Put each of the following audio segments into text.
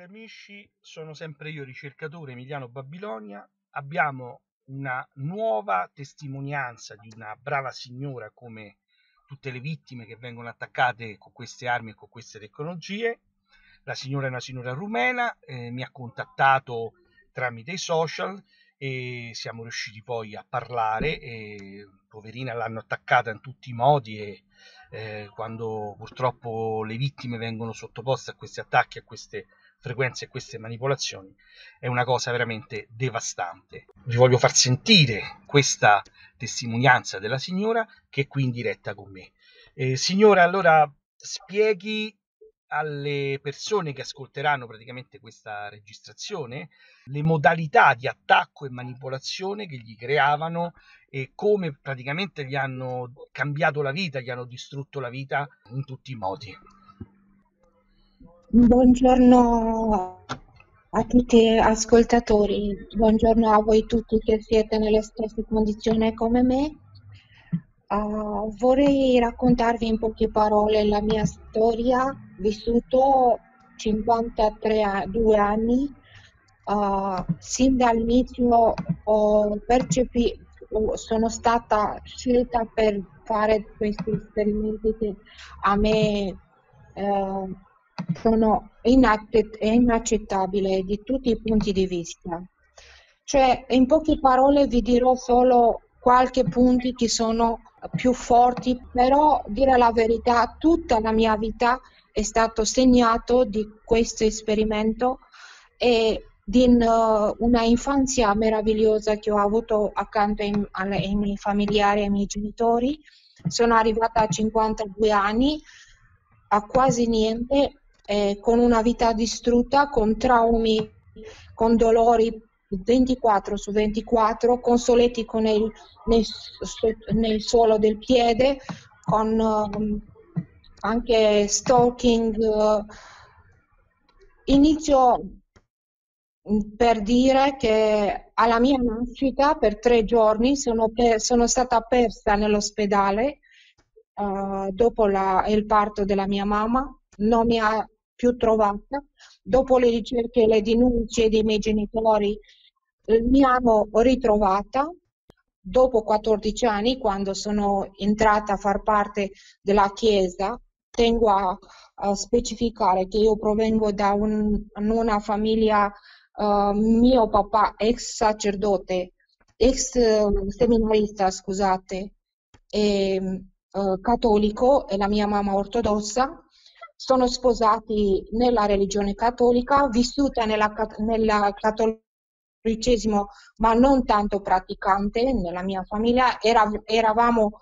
amici, sono sempre io, ricercatore Emiliano Babilonia. Abbiamo una nuova testimonianza di una brava signora come tutte le vittime che vengono attaccate con queste armi e con queste tecnologie. La signora è una signora rumena, mi ha contattato tramite i social e siamo riusciti poi a parlare. Poverina, l'hanno attaccata in tutti i modi e quando purtroppo le vittime vengono sottoposte a questi attacchi, a queste frequenze e queste manipolazioni, è una cosa veramente devastante. Vi voglio far sentire questa testimonianza della signora che è qui in diretta con me. Signora, allora spieghi alle persone che ascolteranno praticamente questa registrazione le modalità di attacco e manipolazione che gli creavano e come praticamente gli hanno cambiato la vita, gli hanno distrutto la vita in tutti i modi. Buongiorno a tutti gli ascoltatori, buongiorno a voi tutti che siete nelle stesse condizioni come me. Vorrei raccontarvi in poche parole la mia storia. Vissuto 52 anni, sin dall'inizio sono stata scelta per fare questi esperimenti che a me sono inaccettabili di tutti i punti di vista. Cioè, in poche parole vi dirò solo qualche punti che sono più forti, però dire la verità, tutta la mia vita è stato segnato di questo esperimento e di una infanzia meravigliosa che ho avuto accanto ai miei familiari e ai miei genitori. Sono arrivata a 52 anni, a quasi niente, con una vita distrutta, con traumi, con dolori 24 su 24, con solletico nel suolo del piede, con anche stalking. Inizio per dire che alla mia nascita per 3 giorni sono stata persa nell'ospedale dopo il parto della mia mamma, non mi ha più trovata. Dopo le ricerche e le denunce dei miei genitori mi hanno ritrovata. Dopo 14 anni, quando sono entrata a far parte della Chiesa, tengo a specificare che io provengo da una famiglia, mio papà ex sacerdote, ex seminarista, scusate, cattolico e la mia mamma ortodossa. Sono sposati nella religione cattolica, vissuta nel cattolicesimo, ma non tanto praticante nella mia famiglia. Eravamo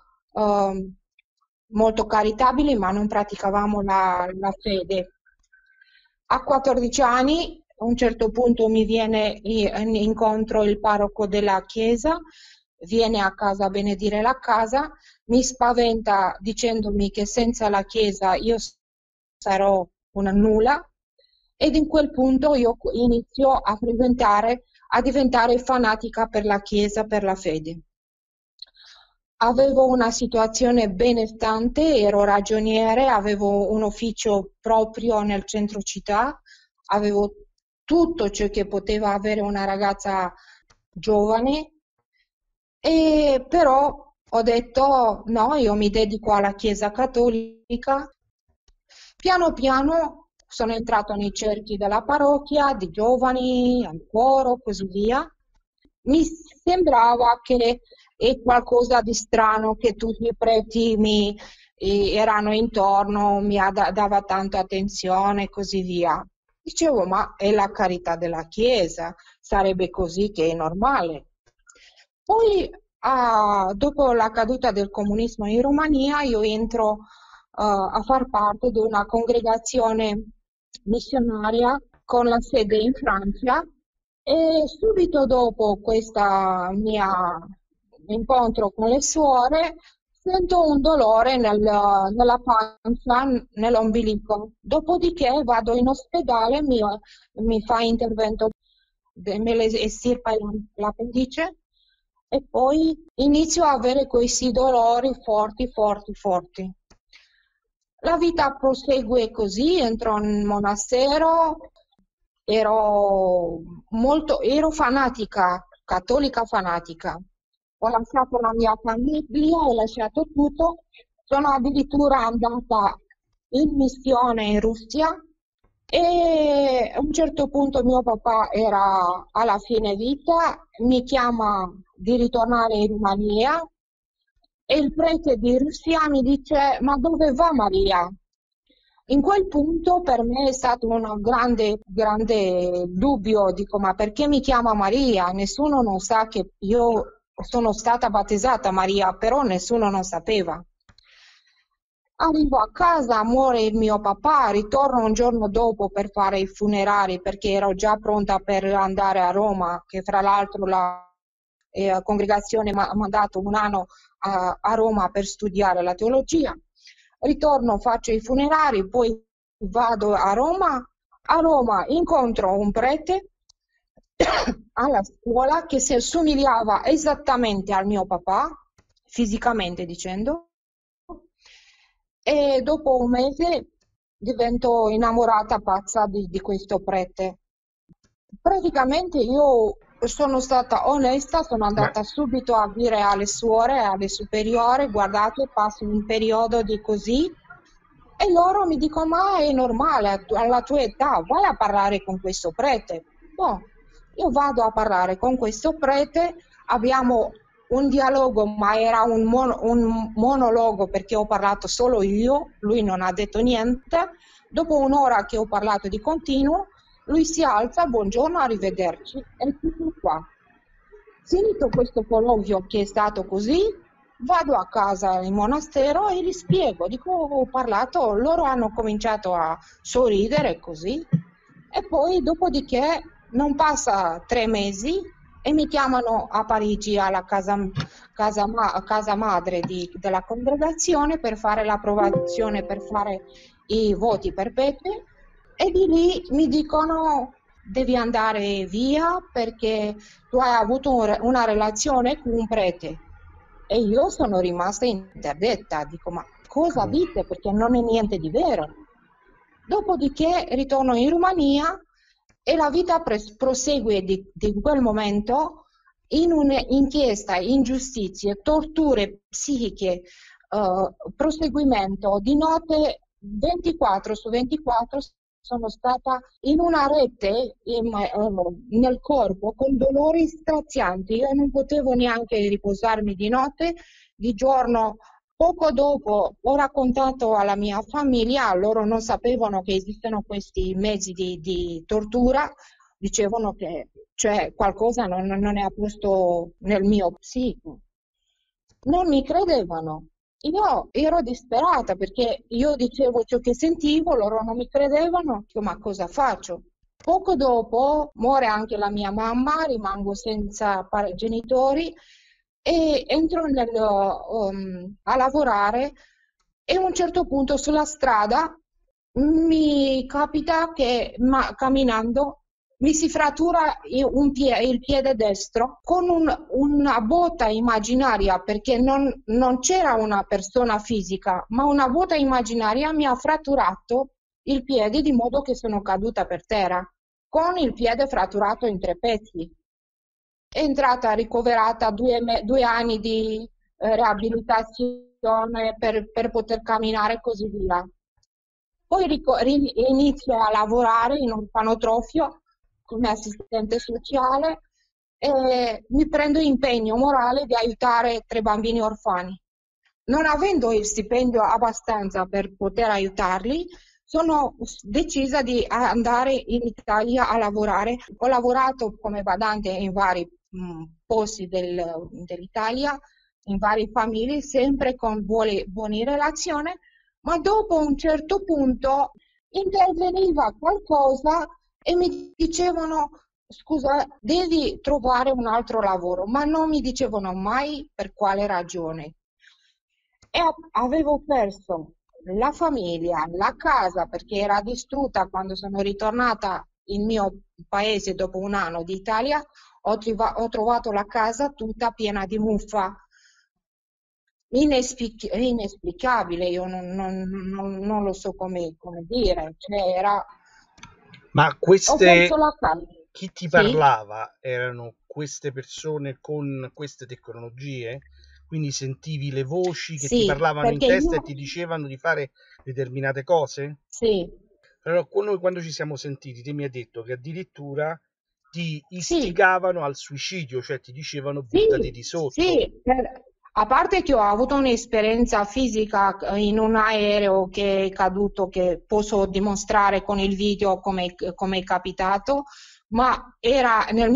molto caritabili, ma non praticavamo la fede. A 14 anni, a un certo punto mi viene incontro il parroco della chiesa, viene a casa a benedire la casa, mi spaventa dicendomi che senza la chiesa io sarò una nulla, ed in quel punto io inizio a diventare fanatica per la chiesa, per la fede. Avevo una situazione benestante, ero ragioniere, avevo un ufficio proprio nel centro città, avevo tutto ciò che poteva avere una ragazza giovane, e però ho detto no, io mi dedico alla Chiesa cattolica. Piano piano sono entrato nei cerchi della parrocchia, di giovani, al coro, così via. Mi sembrava che è qualcosa di strano, che tutti i preti erano intorno, mi dava tanta attenzione e così via. Dicevo, ma è la carità della Chiesa, sarebbe così che è normale. Poi, dopo la caduta del comunismo in Romania, io entro a far parte di una congregazione missionaria con la sede in Francia, e subito dopo questo mio incontro con le suore sento un dolore nella pancia, nell'ombelico. Dopodiché vado in ospedale, mi fa intervento, me le estirpa l'appendice, e poi inizio a avere questi dolori forti, forti, forti. La vita prosegue così, entro in monastero ero fanatica, cattolica fanatica. Ho lasciato la mia famiglia, ho lasciato tutto, sono addirittura andata in missione in Russia e a un certo punto mio papà era alla fine vita, mi chiama di ritornare in Romania e il prete di Russia mi dice: Ma dove va Maria? In quel punto per me è stato un grande, grande dubbio, dico, ma perché mi chiama Maria? Nessuno non sa che io sono stata battezzata Maria, però nessuno non sapeva. Arrivo a casa, muore il mio papà, ritorno un giorno dopo per fare i funerali perché ero già pronta per andare a Roma, che fra l'altro la congregazione mi ha mandato un anno a Roma per studiare la teologia. Ritorno, faccio i funerali, poi vado a Roma. A Roma incontro un prete alla scuola che si assomigliava esattamente al mio papà, fisicamente dicendo, e dopo un mese divento innamorata pazza di questo prete. Praticamente io sono stata onesta, sono Beh, andata subito a dire alle suore, alle superiori: guardate, passo un periodo di così, e loro mi dicono: ma è normale, alla tua età, vai a parlare con questo prete. Boh, io vado a parlare con questo prete, abbiamo un dialogo, ma era un monologo perché ho parlato solo io, lui non ha detto niente. Dopo un'ora che ho parlato di continuo, lui si alza: buongiorno, arrivederci, e tutto qua. Finito questo colloquio che è stato così, vado a casa in monastero e gli spiego, dico: ho parlato, loro hanno cominciato a sorridere così, e poi dopodiché non passa 3 mesi e mi chiamano a Parigi alla casa madre della congregazione per fare l'approvazione, per fare i voti perpetui, e di lì mi dicono: devi andare via perché tu hai avuto una relazione con un prete. E io sono rimasta interdetta, dico: ma cosa come- dite? Perché non è niente di vero. Dopodiché ritorno in Romania e la vita prosegue di quel momento in un'inchiesta, ingiustizie, torture psichiche, proseguimento di notte 24 su 24. Sono stata in una rete nel corpo con dolori strazianti. Io non potevo neanche riposarmi di notte, di giorno. Poco dopo ho raccontato alla mia famiglia, loro non sapevano che esistono questi mezzi di tortura, dicevano che cioè, qualcosa non è a posto nel mio psico. Non mi credevano. Io ero disperata perché io dicevo ciò che sentivo, loro non mi credevano. Dico: ma cosa faccio? Poco dopo muore anche la mia mamma, rimango senza genitori e entro a lavorare, e a un certo punto sulla strada mi capita che camminando mi si frattura il piede destro con una botta immaginaria, perché non c'era una persona fisica, ma una botta immaginaria mi ha fratturato il piede di modo che sono caduta per terra, con il piede fratturato in 3 pezzi. È entrata ricoverata 2 anni di riabilitazione per poter camminare e così via. Poi inizio a lavorare in un orfanotrofio come assistente sociale e mi prendo impegno morale di aiutare 3 bambini orfani. Non avendo il stipendio abbastanza per poter aiutarli, sono decisa di andare in Italia a lavorare. Ho lavorato come badante in vari posti dell'Italia, in varie famiglie, sempre con buone relazioni, ma dopo un certo punto interveniva qualcosa e mi dicevano: scusa, devi trovare un altro lavoro, ma non mi dicevano mai per quale ragione. E avevo perso la famiglia, la casa perché era distrutta quando sono ritornata in mio paese dopo un anno di Italia. Ho trovato la casa tutta piena di muffa, inesplicabile, io non lo so come dire, cioè era Ma Ho perso queste, la calma. chi ti Sì, parlava erano queste persone con queste tecnologie? Quindi sentivi le voci che ti sì, parlavano in perché testa e io, ti dicevano di fare determinate cose? sì, Allora, noi quando ci siamo sentiti, te mi hai detto che addirittura ti sì, istigavano al suicidio, cioè ti dicevano buttati sì, di sotto. sì, a parte che ho avuto un'esperienza fisica in un aereo che è caduto, che posso dimostrare con il video come è capitato, ma era nel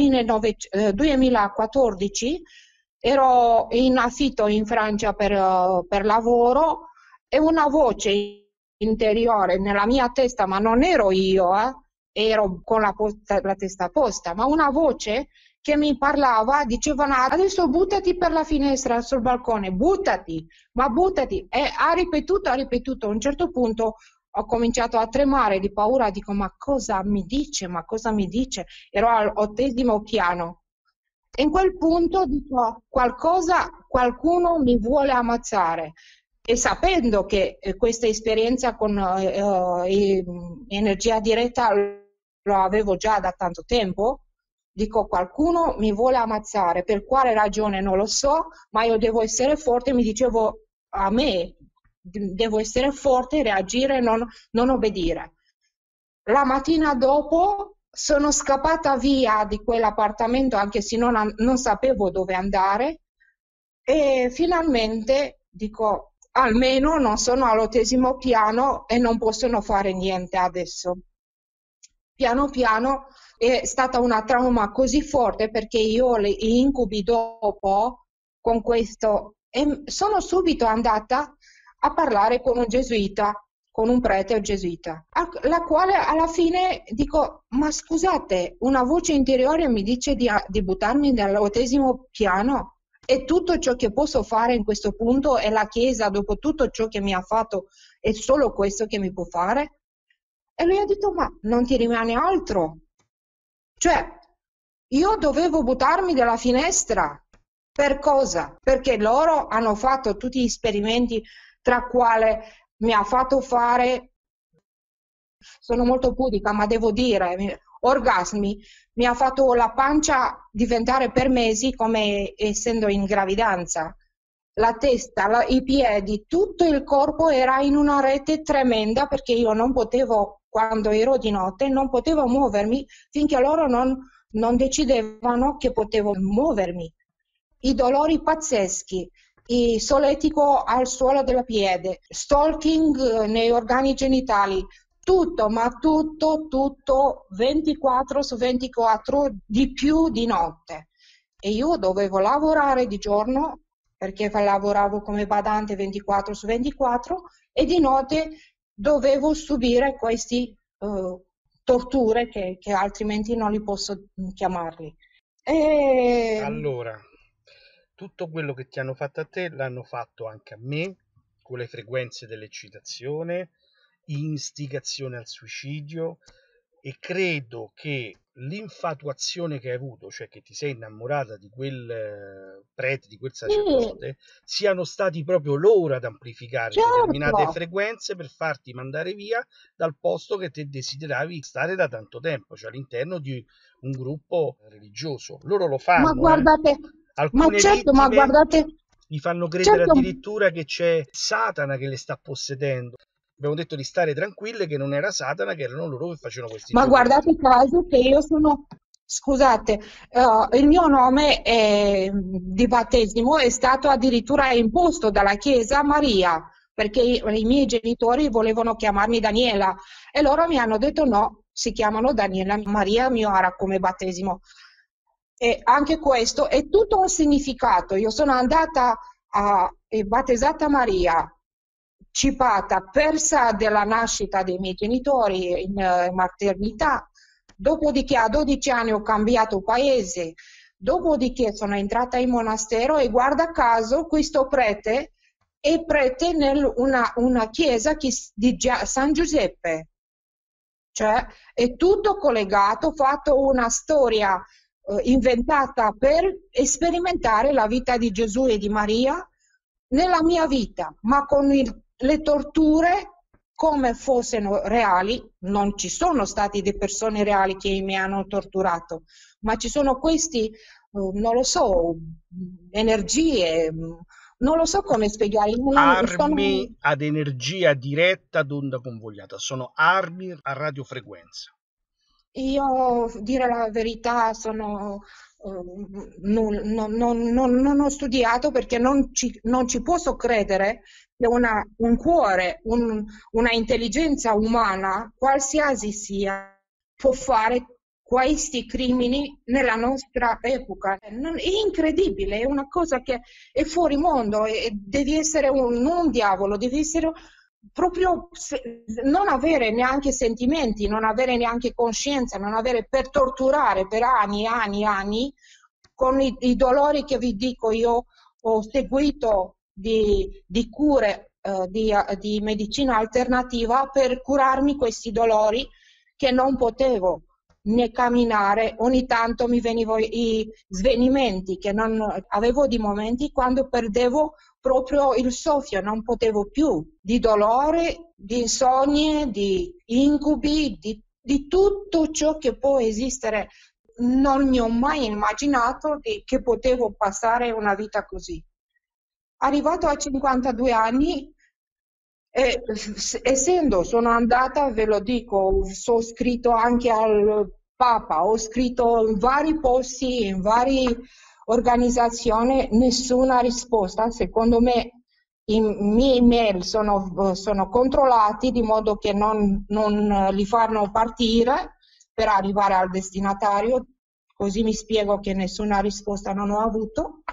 2014, ero in affitto in Francia per lavoro e una voce interiore nella mia testa, ma non ero io, ero con la testa posta, ma una voce che mi parlava, dicevano adesso buttati per la finestra sul balcone, buttati, ma buttati. E ha ripetuto. A un certo punto ho cominciato a tremare di paura, dico ma cosa mi dice, ma cosa mi dice? Ero all'8° piano. E in quel punto dico qualcuno mi vuole ammazzare. E sapendo che questa esperienza con energia diretta lo avevo già da tanto tempo, dico qualcuno mi vuole ammazzare, per quale ragione non lo so, ma io devo essere forte, mi dicevo a me, devo essere forte, reagire, non obbedire. La mattina dopo sono scappata via di quell'appartamento anche se non sapevo dove andare e finalmente dico, almeno non sono all'8° piano e non possono fare niente adesso. Piano piano è stata una trauma così forte perché io gli incubi dopo con questo e sono subito andata a parlare con un gesuita, con un prete gesuita, la quale alla fine dico, ma scusate, una voce interiore mi dice di buttarmi dall'8° piano e tutto ciò che posso fare in questo punto è la Chiesa, dopo tutto ciò che mi ha fatto, è solo questo che mi può fare? E lui ha detto, ma non ti rimane altro? Cioè, io dovevo buttarmi dalla finestra. Per cosa? Perché loro hanno fatto tutti gli esperimenti, tra quale mi ha fatto fare, sono molto pudica, ma devo dire, orgasmi, mi ha fatto la pancia diventare per mesi come essendo in gravidanza. La testa, i piedi, tutto il corpo era in una rete tremenda perché io non potevo, quando ero di notte, non potevo muovermi finché loro non decidevano che potevo muovermi. I dolori pazzeschi, il solletico al suolo della piede, stalking nei organi genitali, tutto, ma tutto, tutto 24 su 24 di più di notte. E io dovevo lavorare di giorno perché lavoravo come badante 24 su 24 e di notte dovevo subire queste torture che altrimenti non li posso chiamarli. E, Allora, tutto quello che ti hanno fatto a te l'hanno fatto anche a me, con le frequenze dell'eccitazione, istigazione al suicidio e credo che l'infatuazione che hai avuto, cioè che ti sei innamorata di quel prete, di quel sì, sacerdote, siano stati proprio loro ad amplificare determinate certo, frequenze per farti mandare via dal posto che te desideravi stare da tanto tempo, cioè all'interno di un gruppo religioso. Loro lo ma fanno, eh? guardate, ma Alcune certo, ma vittime guardate, gli fanno credere certo, addirittura che c'è Satana che le sta possedendo. Abbiamo detto di stare tranquille, che non era Satana, che erano loro che facevano questi ma giochi guardate mentali. caso che io sono, scusate, il mio nome di battesimo è stato addirittura imposto dalla Chiesa Maria, perché i miei genitori volevano chiamarmi Daniela e loro mi hanno detto no, si chiamano Daniela Maria Mioara come battesimo. E anche questo è tutto un significato. Io sono andata battezzata Maria, cipata, persa della nascita dei miei genitori in maternità, dopodiché a 12 anni ho cambiato paese, dopodiché sono entrata in monastero e guarda caso questo prete è prete in una chiesa di San Giuseppe, cioè è tutto collegato, ho fatto una storia inventata per sperimentare la vita di Gesù e di Maria nella mia vita, ma con le torture come fossero reali. Non ci sono state delle persone reali che mi hanno torturato, ma ci sono questi, non lo so, energie, non lo so come spiegare. Armi ad energia diretta ad onda convogliata, sono armi a radiofrequenza. Io, dire la verità, non ho studiato perché non ci posso credere che un cuore, una intelligenza umana, qualsiasi sia, può fare questi crimini nella nostra epoca. È incredibile, è una cosa che è fuori mondo, e devi essere un diavolo, devi essere proprio non avere neanche sentimenti, non avere neanche coscienza, non avere, per torturare per anni e anni e anni, con i dolori che vi dico. Io ho seguito di cure, di medicina alternativa per curarmi questi dolori, che non potevo né camminare. Ogni tanto mi venivano i svenimenti, che non avevo, di momenti quando perdevo proprio il soffio, non potevo più, di dolore, di insonnie, di incubi, di tutto ciò che può esistere. Non mi ho mai immaginato che potevo passare una vita così. Arrivato a 52 anni, sono andata, ve lo dico, sono scritto anche al Papa, ho scritto in vari posti, in varie organizzazioni, nessuna risposta. Secondo me i miei email sono controllati, di modo che non li fanno partire per arrivare al destinatario, così mi spiego che nessuna risposta non ho avuto.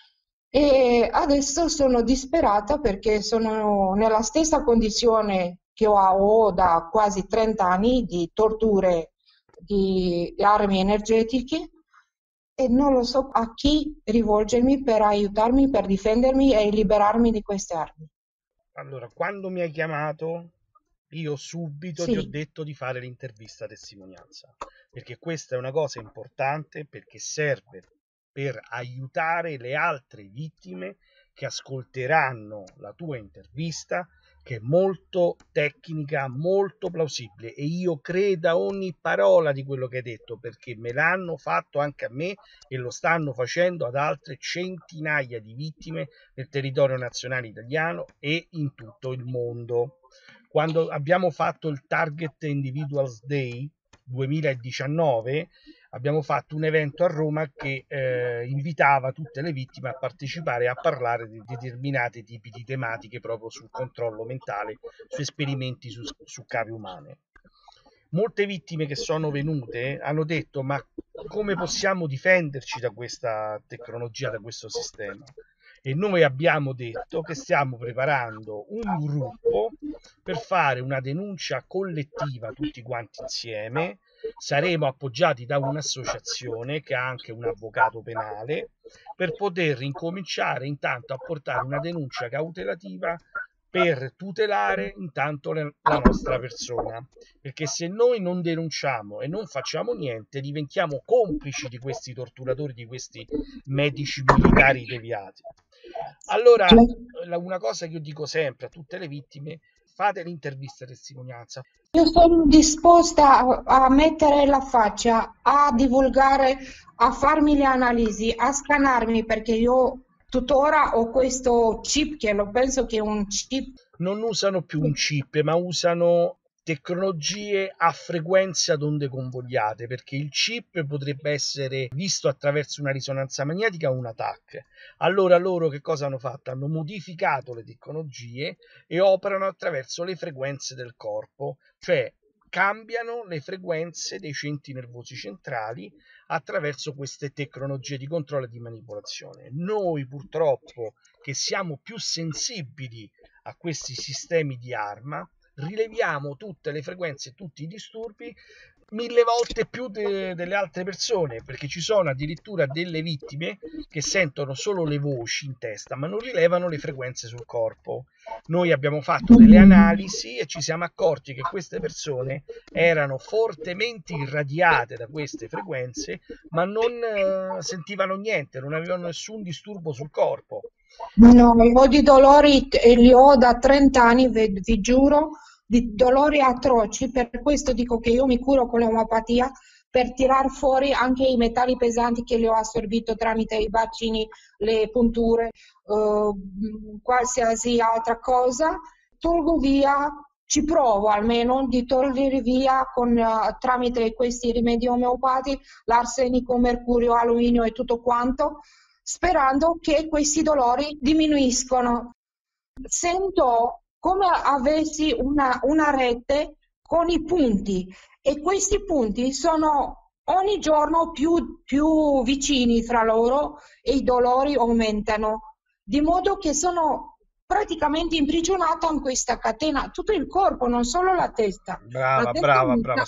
E adesso sono disperata perché sono nella stessa condizione che ho da quasi 30 anni, di torture, di armi energetiche, e non lo so a chi rivolgermi per aiutarmi, per difendermi e liberarmi di queste armi. Allora, quando mi hai chiamato, io subito ti ho Sì. detto di fare l'intervista testimonianza, perché questa è una cosa importante, perché serve per aiutare le altre vittime che ascolteranno la tua intervista, che è molto tecnica, molto plausibile, e io credo a ogni parola di quello che hai detto, perché me l'hanno fatto anche a me e lo stanno facendo ad altre centinaia di vittime nel territorio nazionale italiano e in tutto il mondo. Quando abbiamo fatto il Target Individuals Day 2019, abbiamo fatto un evento a Roma che invitava tutte le vittime a partecipare e a parlare di determinati tipi di tematiche proprio sul controllo mentale, su esperimenti su cave umane. Molte vittime che sono venute hanno detto: ma come possiamo difenderci da questa tecnologia, da questo sistema? E noi abbiamo detto che stiamo preparando un gruppo per fare una denuncia collettiva tutti quanti insieme. Saremo appoggiati da un'associazione che ha anche un avvocato penale, per poter incominciare intanto a portare una denuncia cautelativa per tutelare intanto la nostra persona, perché se noi non denunciamo e non facciamo niente, diventiamo complici di questi torturatori, di questi medici militari deviati. Allora, una cosa che io dico sempre a tutte le vittime: fate l'intervista testimonianza. Io sono disposta a mettere la faccia, a divulgare, a farmi le analisi, a scanarmi, perché io tuttora ho questo chip, che lo penso che è un chip. Non usano più un chip, ma usano tecnologie a frequenze ad onde convogliate, perché il chip potrebbe essere visto attraverso una risonanza magnetica o un TAC. Allora loro che cosa hanno fatto? Hanno modificato le tecnologie e operano attraverso le frequenze del corpo, cioè cambiano le frequenze dei centri nervosi centrali attraverso queste tecnologie di controllo e di manipolazione. Noi purtroppo, che siamo più sensibili a questi sistemi di arma, rileviamo tutte le frequenze, tutti i disturbi 1000 volte più delle altre persone, perché ci sono addirittura delle vittime che sentono solo le voci in testa ma non rilevano le frequenze sul corpo. Noi abbiamo fatto delle analisi e ci siamo accorti che queste persone erano fortemente irradiate da queste frequenze, ma non sentivano niente, non avevano nessun disturbo sul corpo. No, ho di dolori, li ho da 30 anni, vi giuro, di dolori atroci. Per questo dico che io mi curo con l'omeopatia per tirar fuori anche i metalli pesanti che le ho assorbito tramite i bacini, le punture, qualsiasi altra cosa. Tolgo via, ci provo almeno di togliere via tramite questi rimedi omeopati l'arsenico, mercurio, alluminio e tutto quanto, sperando che questi dolori diminuiscono. Sento come avessi una rete con i punti, e questi punti sono ogni giorno più vicini fra loro e i dolori aumentano, di modo che sono praticamente imprigionata in questa catena, tutto il corpo, non solo la testa. La Brava, testa brava, mi brava.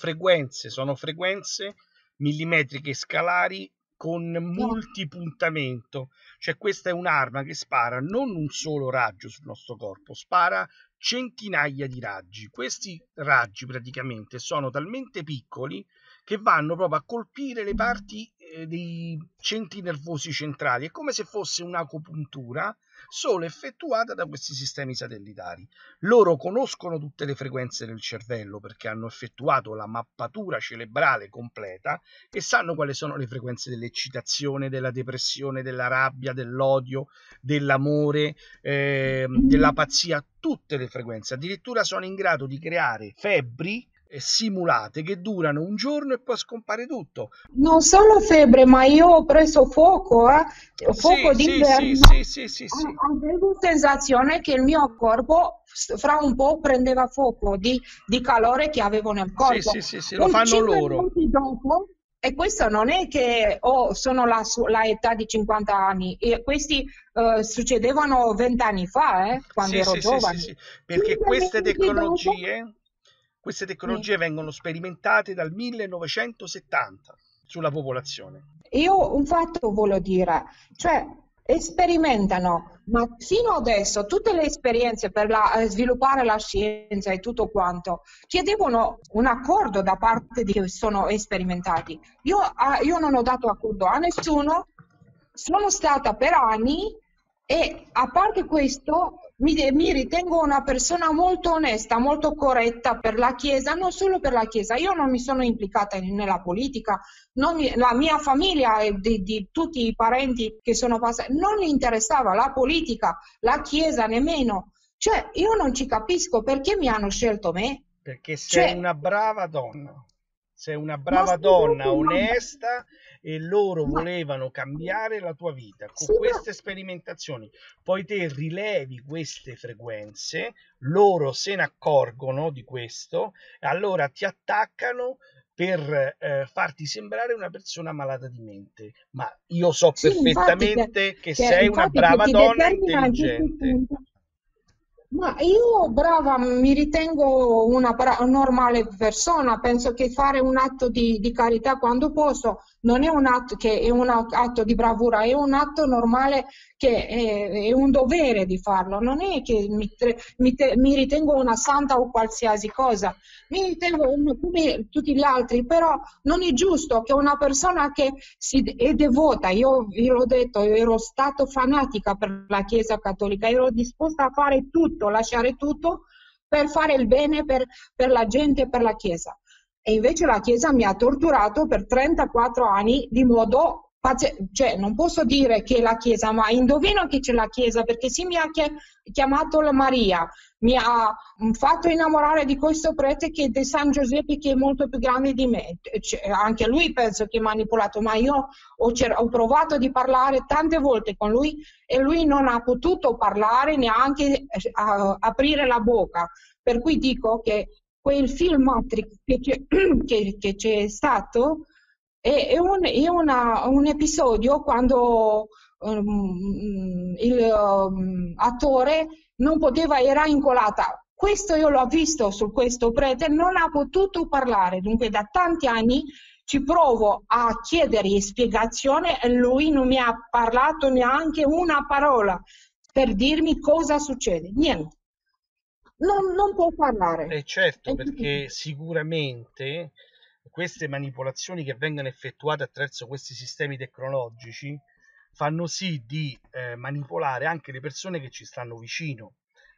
Sono frequenze millimetriche scalari con multipuntamento. Cioè, questa è un'arma che spara non un solo raggio sul nostro corpo, spara centinaia di raggi. Questi raggi praticamente sono talmente piccoli che vanno proprio a colpire le parti dei centri nervosi centrali. È come se fosse un'acupuntura solo effettuata da questi sistemi satellitari. Loro conoscono tutte le frequenze del cervello perché hanno effettuato la mappatura cerebrale completa e sanno quali sono le frequenze dell'eccitazione, della depressione, della rabbia, dell'odio, dell'amore, della pazzia, tutte le frequenze. Addirittura sono in grado di creare febbri simulate che durano un giorno e poi scompare tutto. Non solo febbre, ma io ho preso fuoco, Sì, fuoco sì, sì, d'inverno. sì, sì, sì, sì. Avevo sensazione che il mio corpo fra un po' prendeva fuoco di calore che avevo nel Sì, corpo. sì, sì, sì, lo Un fanno 5 loro. minuti dopo, e questo non è che sono la età di 50 anni, e questi succedevano 20 anni fa, quando Sì, ero sì, sì, sì, giovane. sì, perché 5 minuti dopo, queste sì. tecnologie vengono sperimentate dal 1970 sulla popolazione. Io un fatto voglio dire, cioè sperimentano, ma fino adesso tutte le esperienze per sviluppare la scienza e tutto quanto chiedevano un accordo da parte di chi sono sperimentati. Io non ho dato accordo a nessuno, sono stata per anni, e a parte questo mi ritengo una persona molto onesta, molto corretta per la Chiesa, non solo per la Chiesa. Io non mi sono implicata nella politica, la mia famiglia e di tutti i parenti che sono passati, non gli interessava la politica, la Chiesa nemmeno. Cioè, io non ci capisco perché mi hanno scelto me. Perché sei Cioè, una brava donna. Sei una ma brava donna, scusate, onesta, e loro ma, volevano cambiare la tua vita con sì, queste sperimentazioni. Poi te rilevi queste frequenze, loro se ne accorgono di questo, e allora ti attaccano per farti sembrare una persona malata di mente. Ma io so sì, infatti perfettamente che sei una che brava ti donna determina in questo intelligente. punto. Ma io, brava, mi ritengo una normale persona, penso che fare un atto di carità quando posso non è un atto che è un atto di bravura, è un atto normale, che è un dovere di farlo, non è che mi ritengo una santa o qualsiasi cosa, mi ritengo come tutti gli altri, però non è giusto che una persona che è devota, io vi l'ho detto, io ero stato fanatica per la Chiesa Cattolica, ero disposta a fare tutto, lasciare tutto per fare il bene per la gente e per la Chiesa. E invece la Chiesa mi ha torturato per 34 anni di modo cioè non posso dire che la Chiesa, ma indovino che c'è la Chiesa, perché si mi ha chiamato la Maria, mi ha fatto innamorare di questo prete che è di San Giuseppe, che è molto più grande di me. Anche lui penso che mi ha manipolato, ma io ho provato di parlare tante volte con lui e lui non ha potuto parlare, neanche aprire la bocca. Per cui dico che quel film Matrix che c'è stato un episodio quando il attore non poteva, era incolata. Questo io l'ho visto su questo prete, non ha potuto parlare, dunque da tanti anni ci provo a chiedergli spiegazione e lui non mi ha parlato neanche una parola per dirmi cosa succede, niente, non può parlare. E certo, perché sicuramente queste manipolazioni che vengono effettuate attraverso questi sistemi tecnologici fanno sì di manipolare anche le persone che ci stanno vicino.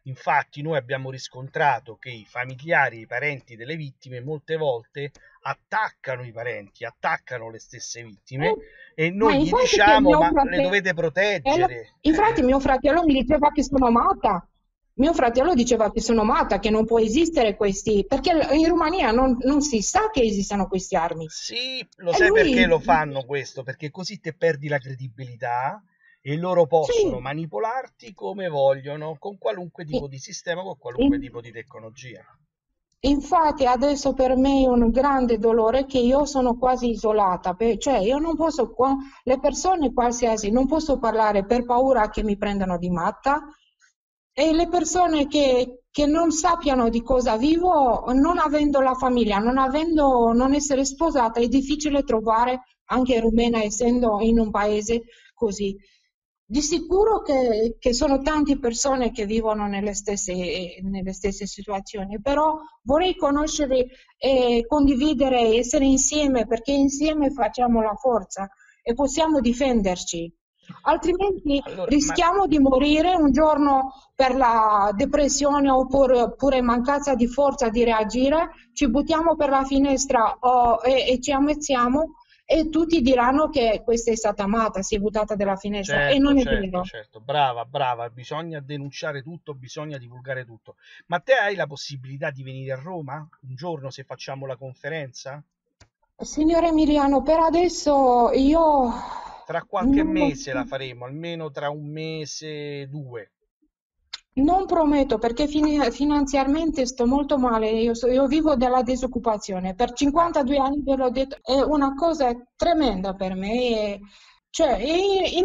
Infatti noi abbiamo riscontrato che i familiari e i parenti delle vittime molte volte attaccano i parenti, attaccano le stesse vittime e Ma noi gli infatti che diciamo mio ma le fratello, dovete proteggere. infatti mio fratello mi diceva che sono matta. Mio fratello diceva che sono matta, che non può esistere questi, perché in Romania non si sa che esistano queste armi. Sì, lo E sai perché lui, lo fanno questo? Perché così te perdi la credibilità e loro possono sì, manipolarti come vogliono, con qualunque tipo i- di sistema, con qualunque in- tipo di tecnologia. infatti adesso per me è un grande dolore che io sono quasi isolata, cioè io non posso, le persone qualsiasi, non posso parlare per paura che mi prendano di matta e le persone che non sappiano di cosa vivo, non avendo la famiglia, non essere sposata, è difficile trovare anche rumena essendo in un paese così. Di sicuro che sono tante persone che vivono nelle stesse situazioni, però vorrei conoscere e condividere, essere insieme, perché insieme facciamo la forza e possiamo difenderci. Altrimenti Allora, ma rischiamo di morire un giorno per la depressione oppure mancanza di forza di reagire, ci buttiamo per la finestra e ci ammazziamo e tutti diranno che questa è stata amata, si è buttata dalla finestra e certo, non è certo, vero. certo, brava, brava, bisogna denunciare tutto, bisogna divulgare tutto. Ma te hai la possibilità di venire a Roma un giorno se facciamo la conferenza? Signore Emiliano, per adesso io Tra qualche non lo mese so. la faremo, almeno tra un mese, due. Non prometto perché finanziariamente sto molto male, io vivo della disoccupazione, per Ah, 52 anni ve l'ho detto, è una cosa tremenda per me, cioè è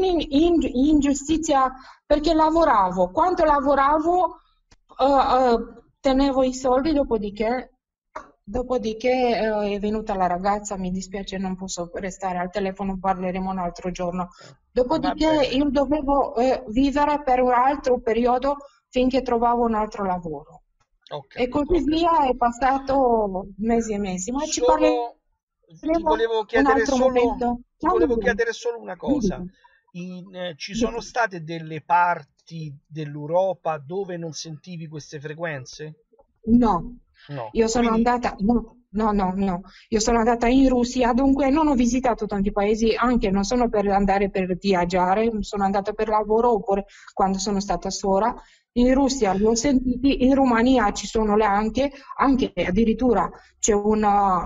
ingiustizia perché lavoravo, quanto lavoravo tenevo i soldi, dopodiché è venuta la ragazza, mi dispiace non posso restare al telefono, parleremo un altro giorno. va Dopodiché bene, io dovevo vivere per un altro periodo finché trovavo un altro lavoro. ho E capito, così ho via, capito. è passato mesi e mesi, ma ci Solo, ti parleremo volevo un chiedere altro solo, momento. ti Ciao volevo Maria, chiedere solo una mi cosa. dica. Ci sono state delle parti dell'Europa dove non sentivi queste frequenze? No, No. io sono Quindi, andata, no, io sono andata in Russia, dunque non ho visitato tanti paesi, anche non sono per andare per viaggiare, sono andata per lavoro oppure quando sono stata sola. In Russia li ho sentiti, in Romania ci sono le anche addirittura c'è una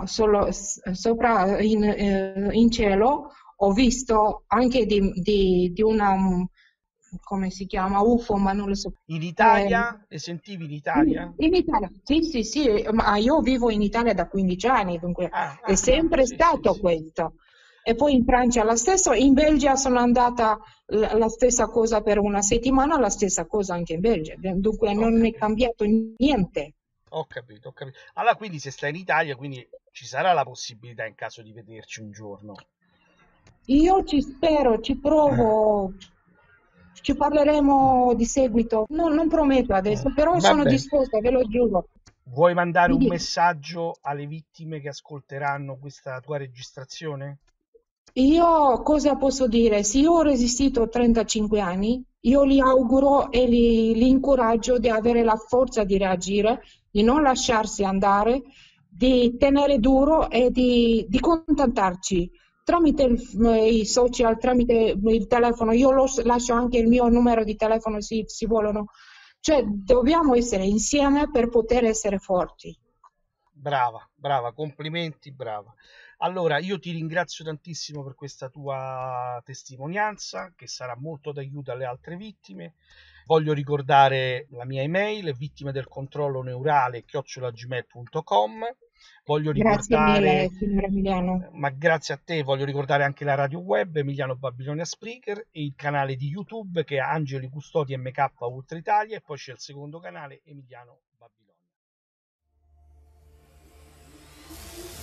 sopra in cielo, ho visto anche di una, come si chiama, UFO, ma non lo so. in Eh, Italia? Le sentivi in Italia? in Italia, sì, sì, sì, ma io vivo in Italia da 15 anni, dunque Ah, è ah, ah, sempre sì, sì, stato sì. questo. E poi in Francia la stessa, in Belgio sono andata la stessa cosa per una settimana, la stessa cosa anche in Belgio, dunque Ho non è capito, cambiato niente. ho capito, ho capito. Allora, quindi se stai in Italia, quindi ci sarà la possibilità in caso di vederci un giorno. Io ci spero, ci provo, ci parleremo di seguito. Non prometto adesso, però Va sono bene. disposta, ve lo giuro. Vuoi mandare Mi un dica. messaggio alle vittime che ascolteranno questa tua registrazione? Io cosa posso dire? Se io ho resistito 35 anni, io li auguro e li incoraggio di avere la forza di reagire, di non lasciarsi andare, di tenere duro e di contattarci tramite i social, tramite il telefono. Io lascio anche il mio numero di telefono se si vogliono. Cioè, dobbiamo essere insieme per poter essere forti. Brava, brava, complimenti, brava. Allora, io ti ringrazio tantissimo per questa tua testimonianza, che sarà molto d'aiuto alle altre vittime. Voglio ricordare la mia email, vittime del controllo neurale @gmail.com. Voglio Grazie mille, ricordare, signor Emiliano. ma grazie a te, voglio ricordare anche la radio web Emiliano Babilonia Spreaker e il canale di YouTube che è Angeli Custodi MK Ultra Italia e poi c'è il secondo canale Emiliano Babilonia.